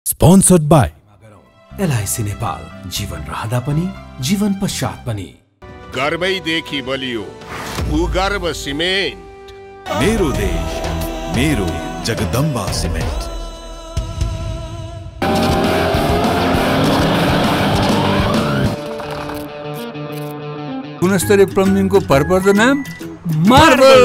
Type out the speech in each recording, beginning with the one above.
Sponsored by LIC Nepal, जीवन रहँदा पनि जीवन पश्चात पनि। गर्वैदेखि बलियो भूगर्भ सिमेन्ट। मेरो देश मेरो जगदम्बा सिमेन्ट। गुणस्तरीय प्लम्बिङको भरपर्दो नाम मार्बल।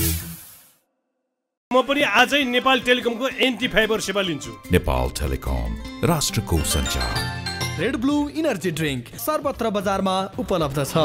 म पनि आजै नेपाल टेलिकमको एन्टी फाइबर सेवा लिन्छु। नेपाल टेलिकम राष्ट्रको सञ्चार। रेड ब्लू इनर्जी ड्रिंक सर्वत्र बजारमा उपलब्ध छ।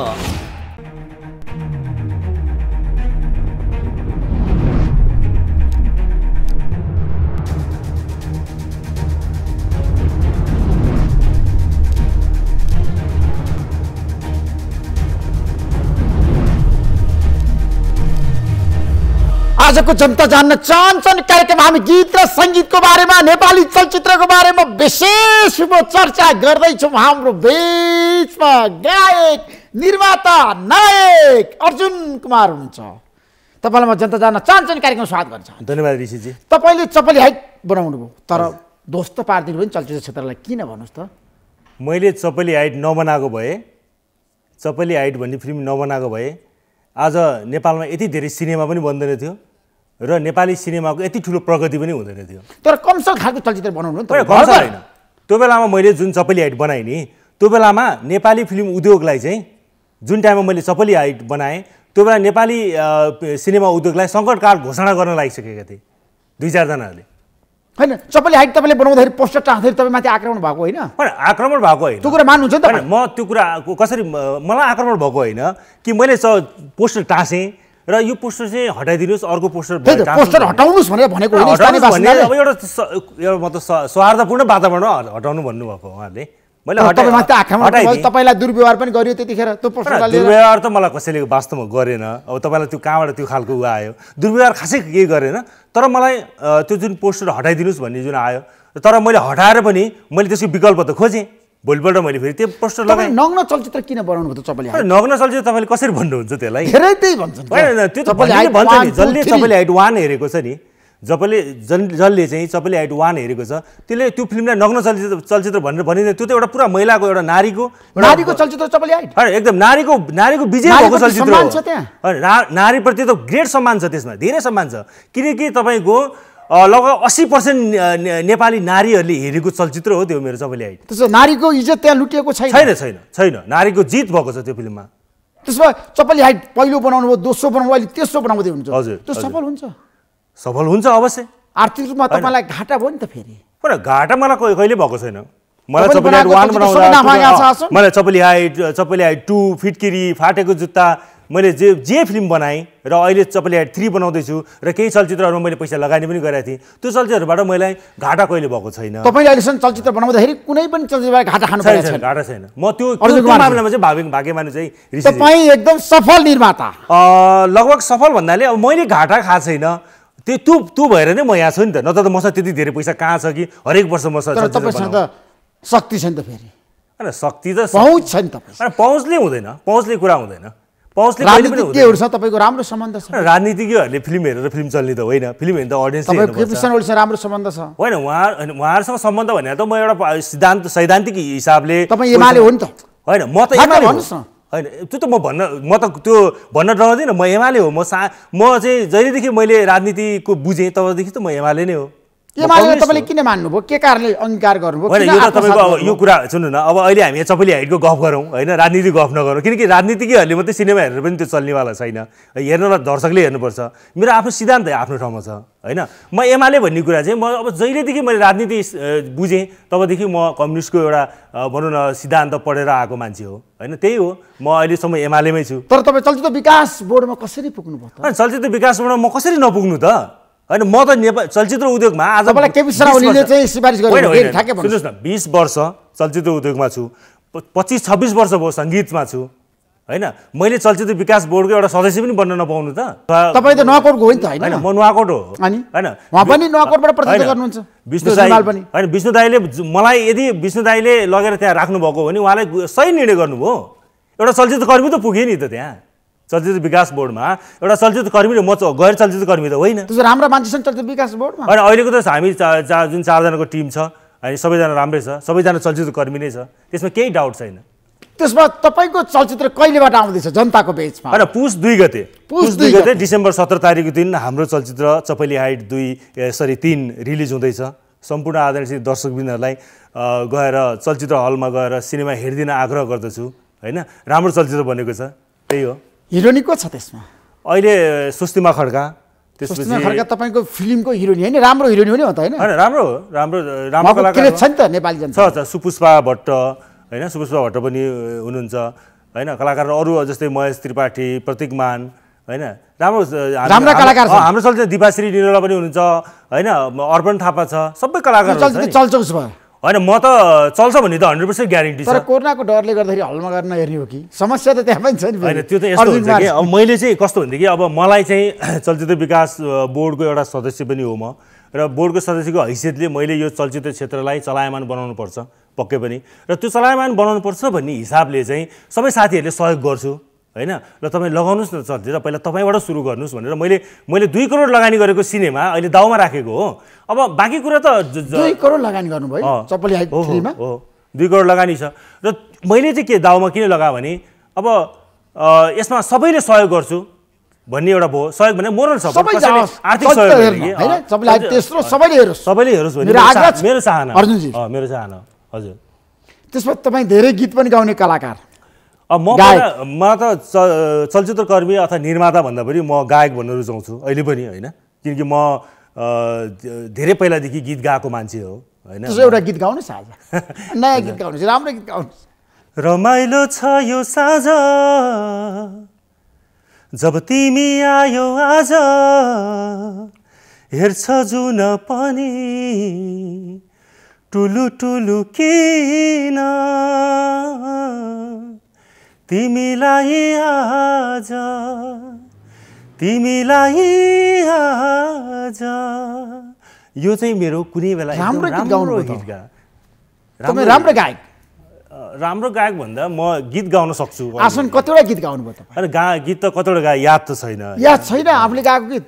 आजको जनता जान्न चाहन्छन् कार्यक्रम हामी गीत र संगीतको बारेमा, नेपाली चलचित्रको बारेमा विशेष चर्चा गर्दैछौँ। हाम्रो बीचमा गायक निर्माता नायक अर्जुन कुमार हुनुहुन्छ। तपाईँलाई म जनता जान्न चाहन्छन् कार्यक्रम स्वागत गर्छ। धन्यवाद ऋषिजी। तपाईँले चपली हाइट बनाउनु भयो, तर दोस्त पारिदिनु भयो चलचित्र क्षेत्रलाई, किन भन्नुहोस् त? मैले चपली हाइट नबनाएको भए, चपली हाइट भन्ने फिल्म नबनाएको भए आज नेपालमा यति धेरै सिनेमा पनि बन्दैन थियो र नेपाली सिनेमाको यति ठुलो प्रगति पनि हुँदैन थियो। तर कमसल खालको चलचित्र बनाउनु नि त होइन। त्यो बेलामा मैले जुन चपली हाइट बनाएँ नि, त्यो बेलामा नेपाली फिल्म उद्योगलाई चाहिँ जुन टाइममा मैले चपली हाइट बनाएँ त्यो बेला नेपाली सिनेमा उद्योगलाई सङ्कटकाल घोषणा गर्न लागिसकेका थिए दुई चारजनाहरूले। होइन, चपली हाइट तपाईँले बनाउँदाखेरि पोस्टर टाँच्दाखेरि तपाईँ माथि आक्रमण भएको होइन? आक्रमण भएको होइन, त्यो कुरा मान्नुहुन्छ नि त? म त्यो कुरा कसरी मलाई आक्रमण भएको होइन कि मैले पोस्टर टाँसेँ र यो पोस्टर चाहिँ हटाइदिनुहोस्, अर्को पोस्टर पोस्टर हटाउनुहोस् भनेको होइन। अब एउटा मतलब सौहार्दपूर्ण वातावरणमा हटाउनु भन्नुभएको उहाँहरूले। मैले तपाईँलाई दुर्व्यवहार पनि गरियो त्यतिखेर त्यो पोस्टर। दुर्व्यवहार त मलाई कसैले वास्तवमा गरेन। अब तपाईँलाई त्यो कहाँबाट त्यो खालको ऊ आयो? दुर्व्यवहार खासै केही गरेन, तर मलाई त्यो जुन पोस्टर हटाइदिनुहोस् भन्ने जुन आयो, तर मैले हटाएर पनि मैले त्यसको विकल्प त खोजेँ। भोलिपल्ट मैले फेरि त्यो पोस्टर लगाएँ। नग्न चलचित्र किन बनाउनु भयो त चपली हाइट? नग्न चलचित्र तपाईँले कसरी भन्नुहुन्छ त्यसलाई? धेरै त्यही भन्छन्। होइन, त्यो त भन्छ नि, जसले चपली हाइट 1 हेरेको छ नि, जसले चाहिँ चपली हाइट 1 हेरेको छ त्यसले त्यो फिल्मलाई नग्न चलचित्र भनेर भनिँदैन। त्यो त एउटा पुरा महिलाको एउटा नारीको चलचित्र चपली हाइट। होइन, एकदम नारीको विजय भएको चलचित्र हो। नारीप्रति त ग्रेट सम्मान छ, त्यसमा धेरै सम्मान छ। किनकि तपाईँको लगभग 80% नेपाली नारीहरूले हेरेको चलचित्र हो त्यो मेरो चपली हाइट। त्यसो नारीको इज्जत त्यहाँ लुटिएको छैन। नारीको जित भएको छ त्यो फिल्ममा। त्यसो भए चपली हाइट पहिलो बनाउनु भयो, दोस्रो बनाउनु भयो, अहिले तेस्रो बनाउँदै हुन्छ। हजुर, त्यो सफल हुन्छ? सफल हुन्छ अवश्य। आर्थिक रूपमा तपाईँलाई घाटा भयो नि त फेरि? घाटा मलाई कहिले भएको छैन। मलाई चपली हाइट 1 बनाउँदा, मलाई चपली हाइट 2, फिटकिरी, फाटेको जुत्ता, मैले जे फिल्म बनाएँ र अहिले चपली हाइट 3 बनाउँदैछु र केही चलचित्रहरूमा मैले पैसा लगानी पनि गरेको थिएँ। त्यो चलचित्रहरूबाट मलाई घाटा कहिले भएको छैन। तपाईँले अहिलेसम्म चलचित्र बनाउँदाखेरि कुनै पनि चलचित्रबाट घाटा खानु परेको छैन? घाटा छैन। म त्यो मामलामा चाहिँ भाग्य मान्नु चाहिँ तपाईँ एकदम सफल निर्माता। लगभग सफल भन्नाले अब मैले घाटा खाएको छैन। त्यो भएर नै म यहाँ छु नि त। नत्र त मसँग त्यति धेरै पैसा कहाँ छ कि हरेक वर्ष मसँग तपाईँसँग त शक्ति छ नि त फेरि? होइन, शक्ति त पहुँच छ नि तपाईँ। पहुँचले हुँदैन, पहुँचले कुरा हुँदैन। राजनीतिज्ञहरूसँग तपाईँको राम्रो सम्बन्ध छ? राजनीतिज्ञहरूले फिल्म हेरेर फिल्म चल्ने त होइन, फिल्म हेर्ने त अडियन्सले हेर्नुपर्छ। राम्रो सम्बन्ध छ? होइन, उहाँहरूसँग सम्बन्ध भनेर त म एउटा सैद्धान्तिक हिसाबले तपाईँ एमाले हो नि त? होइन, म त एमाले भन्नुहोस् न। होइन, त्यो त म त्यो भन्न डराउँदिनँ। म एमाले हो। म चाहिँ जहिलेदेखि मैले राजनीतिको बुझेँ तबदेखि त म एमाले नै हो। एमाले तपाईँले किन मान्नुभयो? के कारणले अंगीकार गर्नुभयो? होइन, यो त तपाईँको अब यो कुरा सुन्नु न। अब अहिले हामी चपली हाइटको गफ गरौँ होइन, राजनीति गफ नगरौँ। किनकि राजनीतिज्ञहरूले मात्रै सिनेमा हेरेर पनि त्यो चल्नेवाला छैन। हेर्नलाई दर्शकले हेर्नुपर्छ। मेरो आफ्नो सिद्धान्त आफ्नो ठाउँमा छ होइन। म एमाले भन्ने कुरा चाहिँ म अब जहिलेदेखि मैले राजनीति बुझेँ तबदेखि म कम्युनिस्टको एउटा भनौँ न सिद्धान्त पढेर आएको मान्छे हो होइन। त्यही हो, म अहिलेसम्म एमालेमै छु। तर तपाईँ चलचित्र विकास बोर्डमा कसरी पुग्नुभयो त? चलचित्र विकास बोर्डमा म कसरी नपुग्नु त? होइन, म त नेपाल चलचित्र उद्योगमा आज तपाईँलाई केपी शर्मा ओलीले चाहिँ सिफारिस गरेको ठ्याक्कै सुन्नुहोस् न। 20 वर्ष चलचित्र उद्योगमा छु, 25-26 वर्ष भयो सङ्गीतमा छु होइन। मैले चलचित्र विकास बोर्डको एउटा सदस्य पनि बन्न नपाउनु त? तपाईँ त नुवाकोटको हो नि त? होइन, म नुवाकोट हो। अनि होइन, उहाँ पनि नुवाकोटबाट प्रतिनिधित्व गर्नुहुन्छ? विष्णु दाइ होइन, विष्णु दाइले मलाई यदि विष्णु दाइले लगेर त्यहाँ राख्नुभएको हो भने उहाँलाई सही निर्णय गर्नुभयो। एउटा चलचित्र कर्मी त पुगेँ नि त त्यहाँ। चलचित्र विकास बोर्डमा एउटा चलचित्र कर्मी र म गैर चलचित्र कर्मी त होइन। त्यसो राम्रो मान्छे छन् चलचित्र विकास बोर्डमा? होइन, अहिलेको त हामी जुन 4 जनाको टिम छ अनि सबैजना राम्रै छ, सबैजना चलचित्रकर्मी नै छ, त्यसमा केही डाउट छैन। त्यसमा तपाईँको चलचित्र कहिलेबाट आउँदैछ जनताको बेचमा? होइन, पुस 2 गते, पुस 2 गते डिसेम्बर 17 तारिकको दिन हाम्रो चलचित्र चपली हाइट 3 रिलिज हुँदैछ। सम्पूर्ण आदरणीय दर्शकवृन्दहरूलाई गएर चलचित्र हलमा गएर सिनेमा हेरिदिन आग्रह गर्दछु होइन। राम्रो चलचित्र बनेको छ, त्यही हो। हिरोनी को छ त्यसमा? अहिले सुस्तिमा खड्का, त्यसपछि खड्का तपाईँको फिल्मको हिरोनी होइन, राम्रो हिरोनी हो नि त होइन? होइन, राम्रो कलाकार छ नि त नेपाली जनता। छ सुपुष्पा भट्ट होइन, सुपुष्पा भट्ट पनि हुनुहुन्छ होइन। कलाकार अरू जस्तै महेश त्रिपाठी, प्रतीक मान होइन, राम्रा कलाकार छ। हाम्रो चलचित्र दिपाश्री निरला पनि हुनुहुन्छ होइन, अर्पण थापा छ, सबै कलाकार चल्छ उसमा होइन। म त चल्छ भन्ने त 100% ग्यारेन्टी छ। तर कोरोनाको डरले गर्दाखेरि हलमा गर्न हेर्ने हो कि? समस्या त त्यहाँ पनि छ नि। होइन, त्यो त यस्तो हुन्छ कि अब मैले चाहिँ कस्तो भनेदेखि अब मलाई चाहिँ चलचित्र विकास बोर्डको एउटा सदस्य पनि हो म, र बोर्डको सदस्यको हैसियतले मैले यो चलचित्र क्षेत्रलाई चलायमान बनाउनुपर्छ पक्कै पनि, र त्यो चलायमान बनाउनुपर्छ भन्ने हिसाबले चाहिँ सबै साथीहरूले सहयोग गर्छु होइन। ल तपाईँ लगाउनुहोस् न चलचित्र, पहिला तपाईँबाट सुरु गर्नुहोस् भनेर मैले 2 करोड लगानी गरेको सिनेमा अहिले दाउमा राखेको हो। अब बाँकी कुरा त 2 करोड लगानी गर्नुभयो चपली हाइट 3 मा? हो, 2 करोड लगानी छ, र मैले चाहिँ के दाउमा किन लगाएँ भने अब यसमा सबैले सहयोग गर्छु भन्ने एउटा भयो। सहयोग भने मोरल सपोर्ट, आर्थिक सहयोग हैन, चपली हाइट तेस्रो सबैले हेरोस् भन्ने मेरो चाहना, अर्जुनजी मेरो चाहना हजुर। त्यसमा तपाईँ धेरै गीत पनि गाउने कलाकार। अब म त चलचित्रकर्मी अथवा निर्माता भन्दा पनि म गायक भन्न रुचाउँछु अहिले पनि होइन, किनकि म धेरै पहिलादेखि गीत गाएको मान्छे हो होइन। त्यसो एउटा गीत गाउनुहोस् आज, नयाँ गीत गाउनुहोस्, राम्रो गीत गाउनुहोस्। रमाइलो छ यो साँझ जब तिमी आयो आज, हेर्छ जुन पनि टुलु टुलु किन, तिमीलाई आज यो चाहिँ मेरो कुनै बेला राम्रो गीत गाउनु गीत गा। तपाईँ राम्रो गायक? राम्रो गायक भन्दा म गीत गाउन सक्छु। आसन कतिवटा गीत गाउनुभयो तपाईँ? अनि गीत त कतिवटा गाए याद त छैन। याद छैन आफूले गाएको गीत?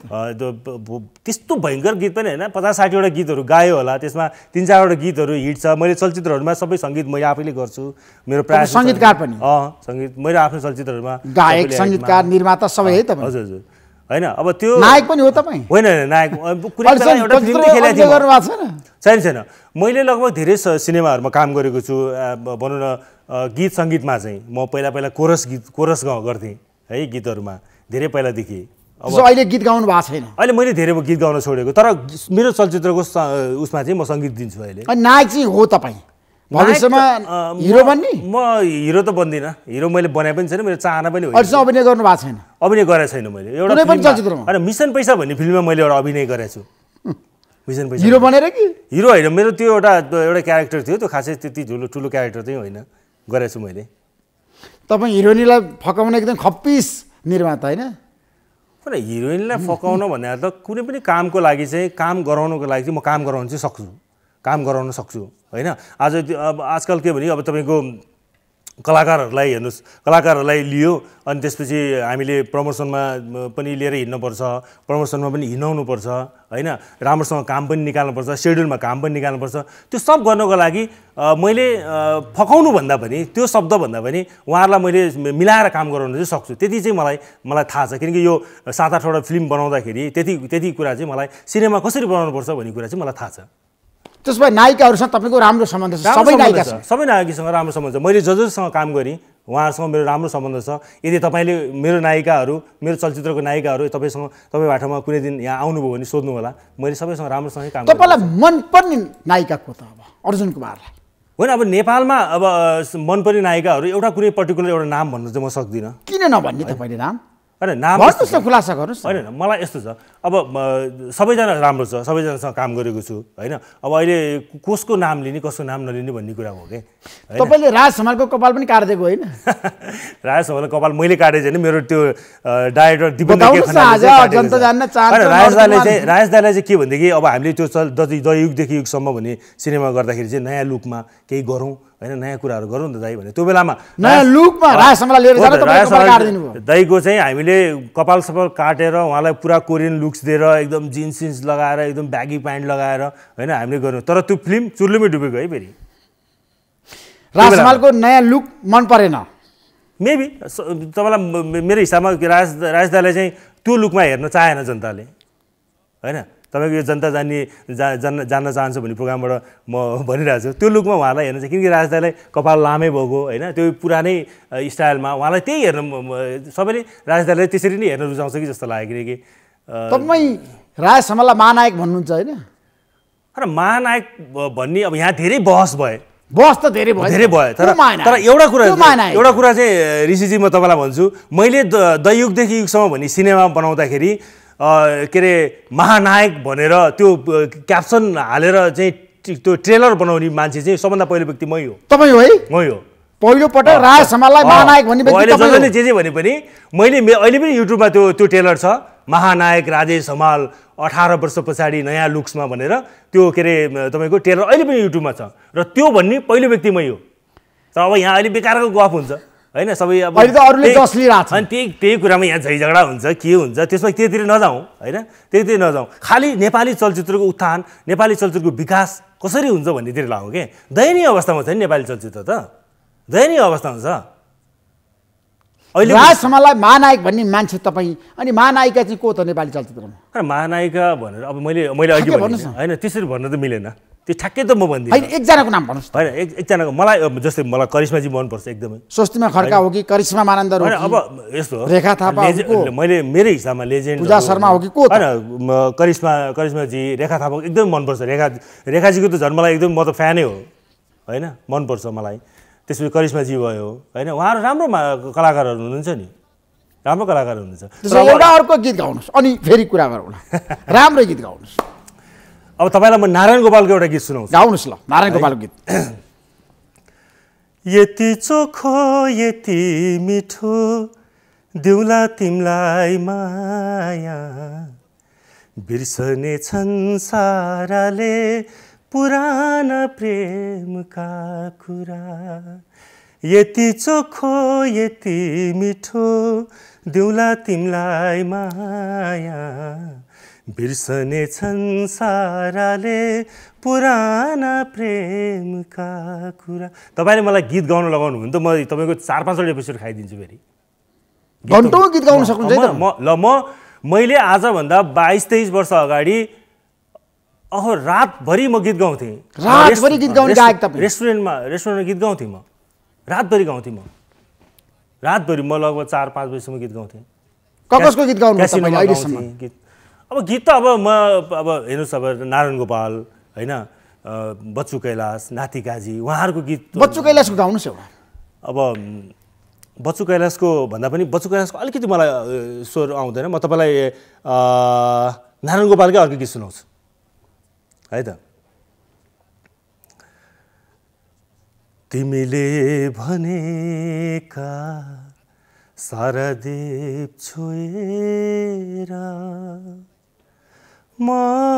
त्यस्तो भयङ्कर गीत पनि होइन, 50-60 वटा गीतहरू गायो होला, त्यसमा 3-4 वटा गीतहरू हिट छ। मैले चलचित्रहरूमा सबै सङ्गीत मैले आफैले गर्छु, मेरो प्राय सङ्गीतकार पनि। सङ्गीत मैले आफ्नो चलचित्रहरूमा गायक, सङ्गीतकार, निर्माता सबै है तपाईँ? हजुर हजुर होइन। अब त्यो नायक पनि हो तपाईँ? होइन, नायक कुनै एउटा फिल्म खेलेको छैन छैन। मैले लगभग धेरै सिनेमाहरूमा काम गरेको छु। भनौँ न गीत सङ्गीतमा चाहिँ म पहिला कोरस गर्थेँ है गीतहरूमा, धेरै पहिलादेखि। अब अहिले गीत गाउनु भएको छैन? अहिले मैले धेरै गीत गाउन छोडेको, तर मेरो चलचित्रको उसमा चाहिँ म सङ्गीत दिन्छु अहिले। नायक चाहिँ हो तपाईँ भविष्यमा हिरो बन्ने? म हिरो त बन्दिनँ, हिरो मैले बनाए पनि छैन, मेरो चाहना पनि हो। अहिलेसम्म अभिनय गर्नु भएको छैन? अभिनय गरेको छैन मैले एउटा चलचित्रमा। होइन, मिसन पैसा भन्ने फिल्ममा मैले एउटा अभिनय गरेको छु। मिसन पैसा हिरो बनेर कि? हिरो होइन, मेरो त्यो एउटा क्यारेक्टर थियो, त्यो खासै त्यति ठुलो क्यारेक्टर चाहिँ होइन, गरेको छु मैले। तपाईँ हिरोइनलाई फकाउने एकदम खप्पिस निर्माता होइन? हिरोइनलाई फकाउन भन्दा त कुनै पनि कामको लागि चाहिँ काम गराउनुको लागि चाहिँ म काम गराउन सक्छु होइन। आजकल के भने अब तपाईँको कलाकारहरूलाई हेर्नुहोस्, कलाकारहरूलाई लियो अनि त्यसपछि हामीले प्रमोसनमा पनि लिएर हिँड्नुपर्छ, प्रमोसनमा पनि हिँडाउनुपर्छ होइन, राम्रोसँग काम पनि निकाल्नुपर्छ, सेड्युलमा काम पनि निकाल्नुपर्छ। त्यो सब गर्नको लागि मैले फकाउनु भन्दा पनि, त्यो शब्द भन्दा पनि उहाँहरूलाई मैले मिलाएर काम गराउन चाहिँ सक्छु। त्यति चाहिँ मलाई थाहा छ, किनकि यो 7-8 वटा फिल्म बनाउँदाखेरि त्यति कुरा चाहिँ मलाई सिनेमा कसरी बनाउनुपर्छ भन्ने कुरा चाहिँ मलाई थाहा छ। त्यसो भए नायिकाहरूसँग तपाईँको राम्रो सम्बन्ध छ? सबै नायिकासँग राम्रो सम्बन्ध छ। मैले जससँग काम गरेँ उहाँहरूसँग मेरो राम्रो सम्बन्ध छ। यदि तपाईँले मेरो नायिकाहरू, मेरो चलचित्रको नायिकाहरू तपाईँ बाटोमा कुनै दिन यहाँ आउनुभयो भने सोध्नु होला, मैले सबैसँग राम्रोसँगै काम गरेँ। तपाईँलाई मनपर्ने नायिका को त? अब अर्जुन कुमारलाई होइन, अब नेपालमा अब मनपर्ने नायिकाहरू एउटा कुनै पर्टिकुलर एउटा नाम भन्न चाहिँ म सक्दिनँ। किन नभन्ने तपाईँले नाम? होइन, नाम भन्नुहोस् न, खुलासा गर्नुहोस्। होइन, मलाई यस्तो छ, अब सबैजना राम्रो छ, सबैजनासँग काम गरेको छु होइन। अब अहिले कसको नाम लिने कसको नाम नलिने भन्ने कुरा हो कि। तपाईँले राज समालको कपाल पनि काटिदिएको होइन? राज समालको कपाल मैले काटेको छैन, मेरो त्यो डाइरेक्टर दिपक राज दाईलाई चाहिँ के भनेदेखि अब हामीले त्यो जयुगदेखि युगसम्म भन्ने सिनेमा गर्दाखेरि चाहिँ नयाँ लुकमा केही गरौँ होइन नयाँ कुराहरू गरौँ न त दाइ भने त्यो बेलामा नयाँ लुकमा राय शर्मालाई लिएर जान तपाईले कपाल काट्दिनु भयो दाइको चाहिँ हामीले कपाल सपाल काटेर उहाँलाई पुरा कोरियन लुक्स दिएर एकदम जिन्स लगाएर एकदम ब्यागी प्यान्ट लगाएर होइन हामीले गर्यौँ तर त्यो फिल्म चुर्लुमै डुबेको है फेरि राय शर्माको नयाँ लुक मन परेन मेबी तपाईँलाई मेरो हिसाबमा राज दाले चाहिँ त्यो लुकमा हेर्न चाहेन जनताले होइन तपाईँको यो जनता जान्न चाहन्छ भन्ने प्रोग्रामबाट म भनिरहेको छु त्यो लुकमा उहाँलाई हेर्नु चाहिँ किनकि राज दाले कपाल लामै भएको होइन त्यो पुरानै स्टाइलमा उहाँलाई त्यही हेर्न सबैले राज दाले त्यसरी नै हेर्न रुचाउँछ कि जस्तो लाग्यो किनकि तपाईँ राय शर्मालाई महानायक भन्नुहुन्छ होइन र महानायक भन्ने अब यहाँ धेरै बहस भयो बस त धेरै भयो तर एउटा कुरा चाहिँ ऋषिजी म तपाईँलाई भन्छु मैले दैयुगदेखि युगसम्म भन्ने सिनेमा बनाउँदाखेरि के अरे महानायक भनेर त्यो क्याप्सन हालेर चाहिँ त्यो ट्रेलर बनाउने मान्छे चाहिँ सबभन्दा पहिलो व्यक्ति मै हो तपाईँ हो है मै हो पहिलो पटक राय शर्मालाई महानायक भन्ने व्यक्ति तपाईँ जसले जे भने पनि मैले अहिले पनि युट्युबमा त्यो ट्रेलर छ महानायक राजेश हमाल 18 वर्ष पछाडि नयाँ लुक्समा भनेर त्यो के अरे तपाईँको ट्रेलर अहिले पनि युट्युबमा छ र त्यो भन्ने पहिलो व्यक्ति मै हो तर अब यहाँ अहिले बेकारको गफ हुन्छ होइन सबै अब अहिले त अरूले जस लिइरहेको छ अनि त्यही कुरामा यहाँ झैझगडा हुन्छ के हुन्छ त्यसमा त्यतिर नजाउँ होइन त्यतिर नजाउँ खालि नेपाली चलचित्रको उत्थान नेपाली चलचित्रको विकास कसरी हुन्छ भन्नेतिर लागौँ के दयनीय अवस्थामा छ नि नेपाली चलचित्र त दयनीय अवस्थामा छ अहिले राज शर्मालाई महानायक भन्ने मान्छे तपाईँ अनि महानायिका चाहिँ को त नेपाली चलचित्रमा महानायिका भनेर अब मैले अघि भने होइन त्यसरी भन्न त मिलेन त्यो ठ्याक्कै त म भन्दिनँ होइन एकजनाको नाम भन्नुहोस् होइन एकजनाको मलाई जस्तै मलाई करिश्माजी मनपर्छ एकदमै स्वस्तिमा खड्का हो कि करिश्मा मानन्दर हो अब यस्तो हो रेखा थापा मैले मेरो हिसाबमा लेजेन्ड पूजा शर्मा हो कि को होइन करिश्माजी रेखा थापा एकदमै मनपर्छ रेखाजीको त झन् मलाई एकदम म त फ्यानै हो होइन मनपर्छ मलाई त्यसपछि करिश्माजी भयो होइन उहाँहरू राम्रो कलाकारहरू हुनुहुन्छ नि राम्रो कलाकारहरू हुनुहुन्छ एउटा अर्को गीत गाउनुहोस् अनि फेरि कुरा गरौँ राम्रो गीत गाउनुहोस् अब तपाईँलाई म नारायण गोपालको एउटा गीत सुनाउँछु गाउनुहोस् ल नारायण गोपालको गीत यति चोखो यति मिठो दिउला तिमलाई माया बिर्सने छन् साराले पुराना प्रेमका कुरा यति चोखो यति मिठो दिउला तिमलाई माया बिर्सने छन् साराले पुराना प्रेमका कुरा तपाईँले मलाई गीत गाउन लगाउनु भने त म तपाईँको 4-5 एपिसोड खाइदिन्छु फेरि घन्टौँ गीत गाउन सक्नुहुन्छ मैले आजभन्दा 22-23 वर्ष अगाडि रातभरि म गीत गाउँथेँ रातभरि गीत गाउने गायक तपाईँ रेस्टुरेन्टमा गीत गाउँथेँ म रातभरि गाउँथेँ म रातभरि म लगभग 4-5 बजीसम्म गीत गाउँथेँ कसको गीत गाउनु तपाईले अहिलेसम्म गीत अब गीत त अब म अब हेर्नुहोस् अब नारायण गोपाल होइन बच्चु कैलाश नाति काजी उहाँहरूको गीत बच्चु कैलाशको गाउनुहोस् एउटा अब बच्चु कैलाशको भन्दा पनि बच्चु कैलाशको अलिकति मलाई स्वर आउँदैन म तपाईँलाई नारायण गोपालकै अर्को गीत सुनाउँछु है त तिमीले भनेका सारा देव छोएर म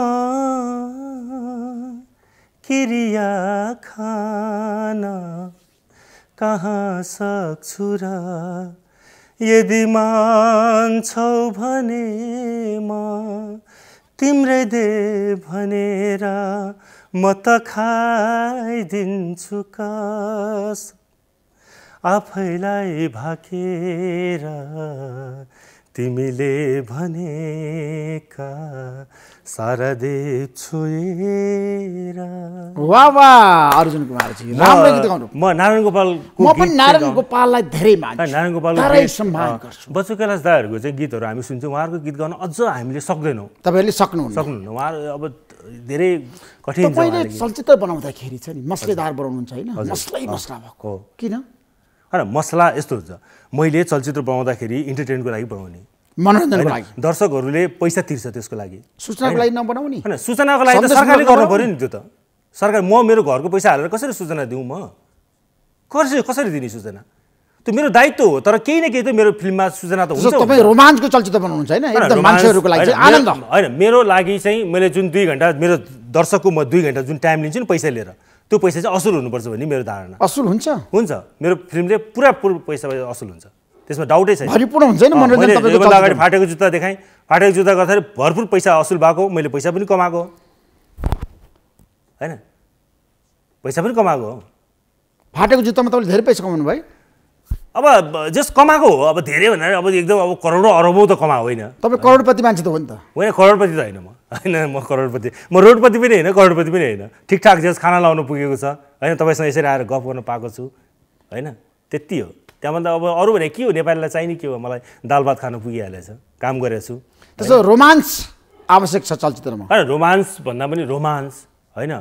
किरिया खान कहाँ सक्छु र यदि मान्छौ भने म तिम्रै देव भनेर म त खाइदिन्छु कस आफैलाई भाकेर तिमीले भनेका सारा देव छोएर वाह वाह अर्जुन कुमारजी राम्रो गीत गाउनु म नारायण गोपाल म पनि नारायण गोपाललाई धेरै मान्छु नारायण गोपाल सम्मान गर्छु बच्चु कैलाश दाहरूको चाहिँ गीतहरू हामी सुन्छौँ उहाँहरूको गीत गाउन अझ हामीले सक्दैनौँ तपाईहरुले सक्नुहुन्न उहाँहरू अब धेरै कठिन छ तपाईले चलचित्र बनाउँदाखेरि चाहिँ नि मसलेदार बनाउनुहुन्छ हैन मसलै मसला भएको किन हैन मसला यस्तो हुन्छ मैले चलचित्र बनाउँदाखेरि इन्टरटेनमेन्टको लागि बनाउने मनोरञ्जनको लागि दर्शकहरूले पैसा तिर्छ त्यसको लागि सूचनाको लागि नबनाउने हैन सूचनाको लागि त सरकारले गर्नु पर्यो नि त्यो त सरकार म मेरो घरको पैसा हालेर कसरी सूचना दिउँ म कसरी दिने सूचना त्यो मेरो दायित्व हो तर केही न केही त मेरो फिल्ममा सूचना त हुन्छ तपाई रोमाञ्चको चलचित्र बनाउनुहुन्छ हैन एकदम मान्छेहरुको लागि चाहिँ आनन्द हैन मेरो लागि चाहिँ मैले जुन 2 घण्टा मेरो दर्शकको म 2 घण्टा जुन टाइम लिन्छु नि पैसा लिएर त्यो पैसा चाहिँ असुल हुनुपर्छ भन्ने मेरो धारणा। असुल हुन्छ मेरो फिल्मले पुरा पैसा असुल हुन्छ, त्यसमा डाउटै छैन। भरिपूर्ण हुन्छ नि मनोरञ्जन। तपाईँको अगाडि फाटेको जुत्ता देखाएँ, फाटेको जुत्ता गर्दाखेरि भरपुर पैसा असुल भएको, मैले पैसा पनि कमाएको होइन, पैसा पनि कमाएको हो। फाटेको जुत्तामा तपाईँले धेरै पैसा कमाउनु भयो। अब जस कमाएको हो, अब धेरै भनेर अब एकदम अब करोडौँ अरबौँ त कमाएको होइन। तपाईँ करोडपति मान्छे त हो नि त। होइन करोडपति त होइन म करोडपति, म रोडपति पनि होइन, करोडपति पनि होइन। ठिकठाक जस खाना लाउनु पुगेको छ होइन, तपाईँसँग यसरी आएर गफ गर्न पाएको छु होइन, त्यति हो। त्यहाँभन्दा अब अरू भने के हो, नेपालीलाई चाहिने के हो, मलाई दाल भात खानु पुगिहालेछ, काम गरेको छु। त्यसो रोमान्स आवश्यक छ चलचित्रमा होइन, रोमान्स भन्दा पनि रोमान्स होइन,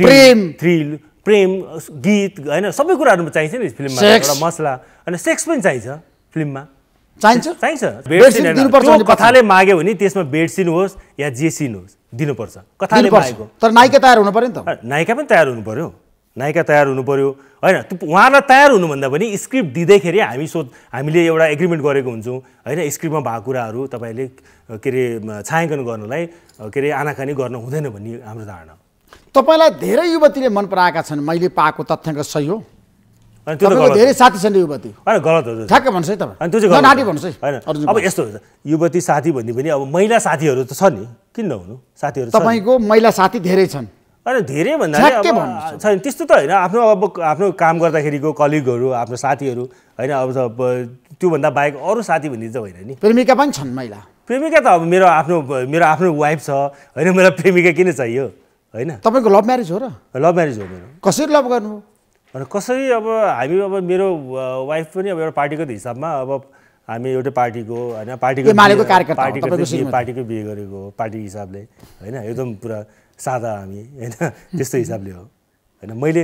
प्रेम गीत होइन, सबै कुराहरू चाहिन्छ नि फिल्ममा। एउटा मसला होइन, सेक्स पनि चाहिन्छ फिल्ममा, चाहिन्छ। कथाले माग्यो भने त्यसमा बेड सिन होस् या जे सिन होस् दिनुपर्छ, कथाले मागेको। तर नायिका तयार हुनु पर्यो नि त। नायिका पनि तयार हुनु पर्यो, नायिका तयार हुनु पर्यो होइन। उहाँलाई तयार हुनुभन्दा पनि स्क्रिप्ट दिँदैखेरि हामीले एउटा एग्रिमेन्ट गरेको हुन्छौँ होइन, स्क्रिप्टमा भएको कुराहरू तपाईँले के अरे छायाङ्कन गर्नलाई के अरे आनाकानी गर्न हुँदैन भन्ने हाम्रो धारणा। तपाईँलाई धेरै युवतीले मन पराएका छन्, मैले पाएको तथ्याङ्क सही हो? अनि त्यो त धेरै साथी छन् युवती होइन, गलत हो ठ्याक्कै भन्नुहोस् है तपाईँ। अनि त्यो चाहिँ नाटी भन्नुहोस् है होइन। अब यस्तो हुन्छ, युवती साथी भन्ने पनि अब महिला साथीहरू त छ नि, किन नहुनु, साथीहरू तपाईँको महिला साथी धेरै छन् होइन। धेरै भन्दाखेरि छैन त्यस्तो त होइन, आफ्नो काम गर्दाखेरिको कलिगहरू, आफ्नो साथीहरू होइन, अब त्योभन्दा बाहेक अरू साथी भन्ने चाहिँ होइन नि। प्रेमिका पनि छन् महिला? प्रेमिका त अब मेरो आफ्नो वाइफ छ होइन, मलाई प्रेमिका किन चाहियो होइन। तपाईँको लभ म्यारेज हो र? लभ म्यारेज हो मेरो। कसरी लभ गर्नु? अनि कसरी अब हामी अब मेरो वाइफ पनि अब एउटा पार्टीको हिसाबमा अब हामी एउटै पार्टीको होइन, पार्टीको बिहे गरेको हो पार्टी हिसाबले होइन, एकदम पुरा सादा हामी होइन, त्यस्तो हिसाबले हो होइन। मैले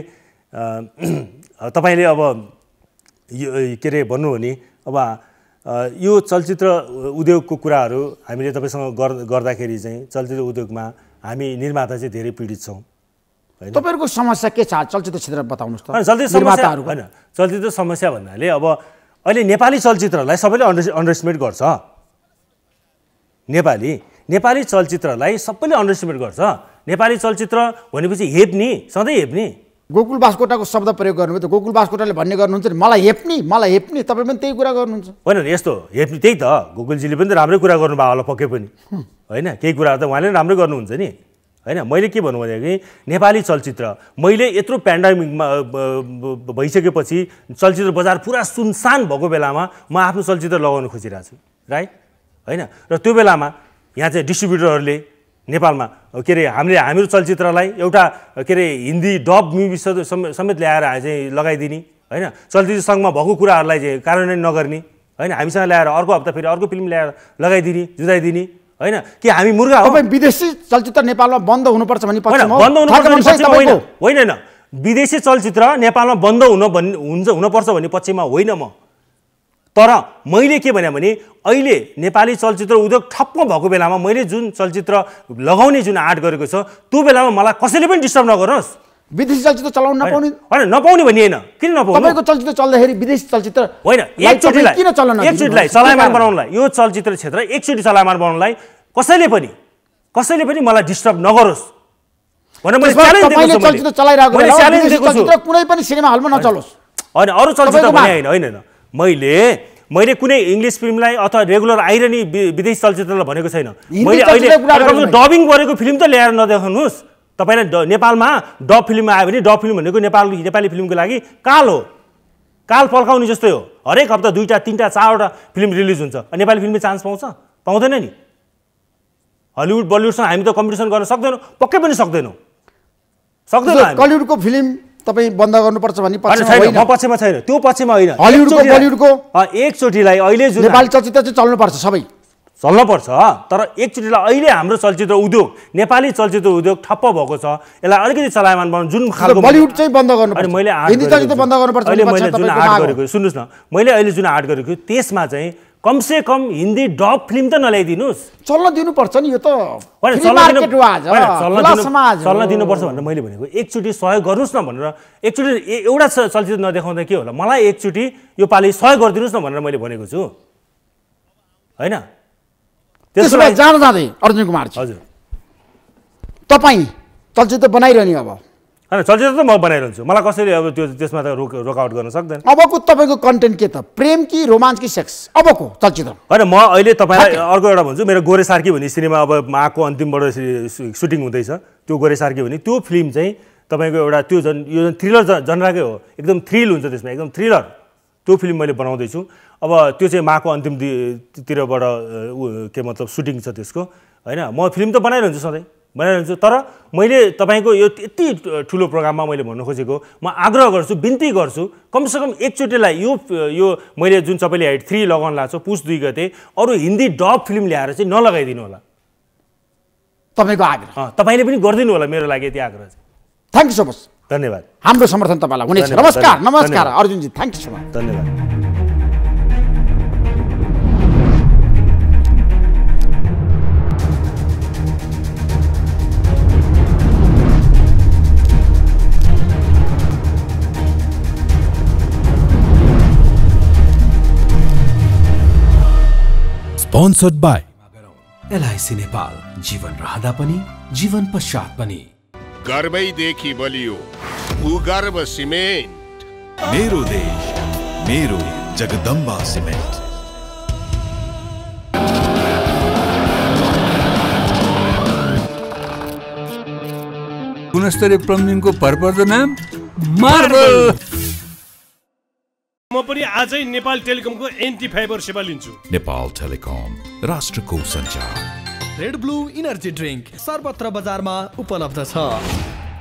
तपाईँले अब यो के अरे भन्नु भने अब यो चलचित्र उद्योगको कुराहरू हामीले तपाईँसँग गर्दाखेरि चाहिँ चलचित्र उद्योगमा हामी निर्माता चाहिँ धेरै पीडित छौँ। तपाईँहरूको समस्या के छ चलचित्र क्षेत्रमा बताउनुहोस् त। चलचित्र समस्या भन्नाले अब अहिले नेपाली चलचित्रलाई सबैले अन्डरएस्टिमेट गर्छ, नेपाली चलचित्रलाई सबैले अन्डरएस्टिमेट गर्छ। नेपाली चलचित्र भनेपछि हेप्ने, सधैँ हेप्ने। गोकुल बास्कोटाको शब्द प्रयोग गर्नुभयो त, गोकुल बास्कोटाले भन्ने गर्नुहुन्छ नि मलाई हेप्ने, तपाईँ पनि त्यही कुरा गर्नुहुन्छ होइन? यस्तो हेप्ने त्यही त, गोकुलजीले पनि त राम्रै कुरा गर्नुभयो होला पक्कै पनि होइन, केही कुराहरू त उहाँले राम्रै गर्नुहुन्छ नि होइन। मैले के भन्नु भनेदेखि नेपाली चलचित्र मैले यत्रो पेन्डेमिकमा भइसकेपछि चलचित्र बजार पुरा सुनसान भएको बेलामा म आफ्नो चलचित्र लगाउन खोजिरहेको छु, राइट होइन। र त्यो बेलामा यहाँ चाहिँ डिस्ट्रिब्युटरहरूले नेपालमा के अरे हाम्रो चलचित्रलाई एउटा के अरे हिन्दी डब मुभी समेत ल्याएर चाहिँ लगाइदिने होइन, चलचित्र सङ्घमा भएको कुराहरूलाई चाहिँ कार्यान्वयन नगर्ने होइन, हामीसँग ल्याएर अर्को हप्ता फेरि अर्को फिल्म ल्याएर लगाइदिने जुझाइदिने होइन, कि हामी मुर्गा हो। विदेशी चलचित्र नेपालमा बन्द हुनुपर्छ भन्ने होइन, विदेशी चलचित्र नेपालमा बन्द हुनुपर्छ भन्ने पक्षमा होइन म। तर मैले के भने अहिले नेपाली चलचित्र उद्योग ठप्प भएको बेलामा मैले जुन चलचित्र लगाउने जुन आँट गरेको छ त्यो बेलामा मलाई कसैले पनि डिस्टर्ब नगर्नुहोस्। विदेशी चलचित्र चलाउन नपाउने होइन, नपाउने भन्ने होइन, किन नपाउने? तपाईँको चलचित्र चल्दाखेरि विदेशी चलचित्र होइन, एकचोटिलाई चलायमान बनाउनलाई, यो चलचित्र क्षेत्र एकचोटि चलायमान बनाउनलाई कसैले पनि मलाई डिस्टर्ब नगरोस् भनेर मैले च्यालेन्ज दिएको छु। चलचित्र चलाइरहेको बेला कुनै पनि सिनेमा हलमा नचलोस् होइन, अरू चलचित्र भने होइन। मैले कुनै इङ्ग्लिस फिल्मलाई अथवा रेगुलर आइरहने विदेशी चलचित्रलाई भनेको छैन। मैले अहिले डबिङ गरेको फिल्म त ल्याएर नदेखाउनुहोस्। तपाईँलाई नेपालमा डब फिल्म आयो भने डब फिल्म भनेको नेपाली फिल्मको लागि काल हो, काल पल्काउने जस्तै हो। हरेक हप्ता 2टा 3टा 4वटा फिल्म रिलिज हुन्छ, नेपाली फिल्मले चान्स पाउँदैन नि। हलिउड बलिउडसँग हामी त कम्पिटिसन गर्न सक्दैनौँ, पक्कै पनि सक्दैनौँ। हलिउडको फिल्म तपाईँ बन्द गर्नुपर्छ भन्ने म पक्षमा छैन, त्यो पक्षमा होइन। बलिउडको एकचोटिलाई अहिले जुन नेपाली चलचित्र चाहिँ चल्नुपर्छ, सबै चल्नुपर्छ। तर एकचोटिलाई अहिले हाम्रो चलचित्र उद्योग, नेपाली चलचित्र उद्योग ठप्प भएको छ, यसलाई अलिकति चलायमान बनाउनु जुन खालको बलिउड चाहिँ बन्द गर्नुपर्छ, मैले हिन्दी चलचित्र बन्द गर्नुपर्छ। अहिले मैले जुन आर्ट गरेको, सुन्नुहोस् न, मैले अहिले जुन आर्ट गरेको त्यसमा चाहिँ कमसे कम हिन्दी डब फिल्म त नल्याइदिनुहोस्, चल्न दिनुपर्छ नि। यो त चल्न दिनुपर्छ भनेर मैले भनेको एकचोटि सहयोग गर्नुहोस् न भनेर, एकचोटि एउटा चलचित्र नदेखाउँदा के होला, मलाई एकचोटि यो पालि सहयोग गरिदिनुहोस् न भनेर मैले भनेको छु होइन। त्यसलाई जाँदै अर्जुन कुमार हजुर, तपाईँ चलचित्र बनाइरहने अब होइन चलचित्र त म बनाइरहन्छु मलाई कसैले अब त्यो त्यसमा त रोकआउट गर्न सक्दैन अबको तपाईँको कन्टेन्ट के त प्रेम कि रोमान्स कि सेक्स अबको चलचित्र होइन म अहिले तपाईँलाई अर्को एउटा भन्छु मेरो गोरे सार्की भन्ने सिनेमा अब माको अन्तिमबाट सुटिङ हुँदैछ त्यो गोरे सार्की भन्ने त्यो फिल्म चाहिँ तपाईँको एउटा त्यो यो थ्रिलर जनराकै हो एकदम थ्रिल हुन्छ त्यसमा एकदम थ्रिलर त्यो फिल्म मैले बनाउँदैछु अब त्यो चाहिँ माको अन्तिमतिरबाट के मतलब सुटिङ छ त्यसको होइन म फिल्म त बनाइरहन्छु सधैँ बनाइरहन्छु तर मैले तपाईँको यो यति ठुलो प्रोग्राममा मैले भन्नु खोजेको म आग्रह गर्छु बिन्ती गर्छु कमसेकम एकचोटिलाई यो मैले जुन सबैले हाइट 3 लगाउन लाग्छ पुस 2 गते अरू हिन्दी डब फिल्म ल्याएर चाहिँ नलगाइदिनु होला तपाईँको आग्रह तपाईँले पनि गरिदिनु होला मेरो लागि यति आग्रह छ थ्याङ्क यू सो मच धन्यवाद हाम्रो समर्थन तपाईँलाई हुनेछ नमस्कार नमस्कार अर्जुनजी थ्याङ्क यू सो मच धन्यवाद Sponsored by LIC नेपाल जीवन रहँदा पनि जीवन पश्चात पनि गर्वैदेखि बलियो भूगर्भ सिमेन्ट मेरो देश मेरो जगदम्बा सिमेन्ट गुणस्तरीय प्लम्बिङको भरपर्दो नाम मार्बल म पनि आजै नेपाल टेलिकमको एन्टी फाइबर सेवा लिन्छु नेपाल टेलिकम राष्ट्रको सञ्चार रेड ब्लू इनर्जी ड्रिंक सर्वत्र बजारमा उपलब्ध छ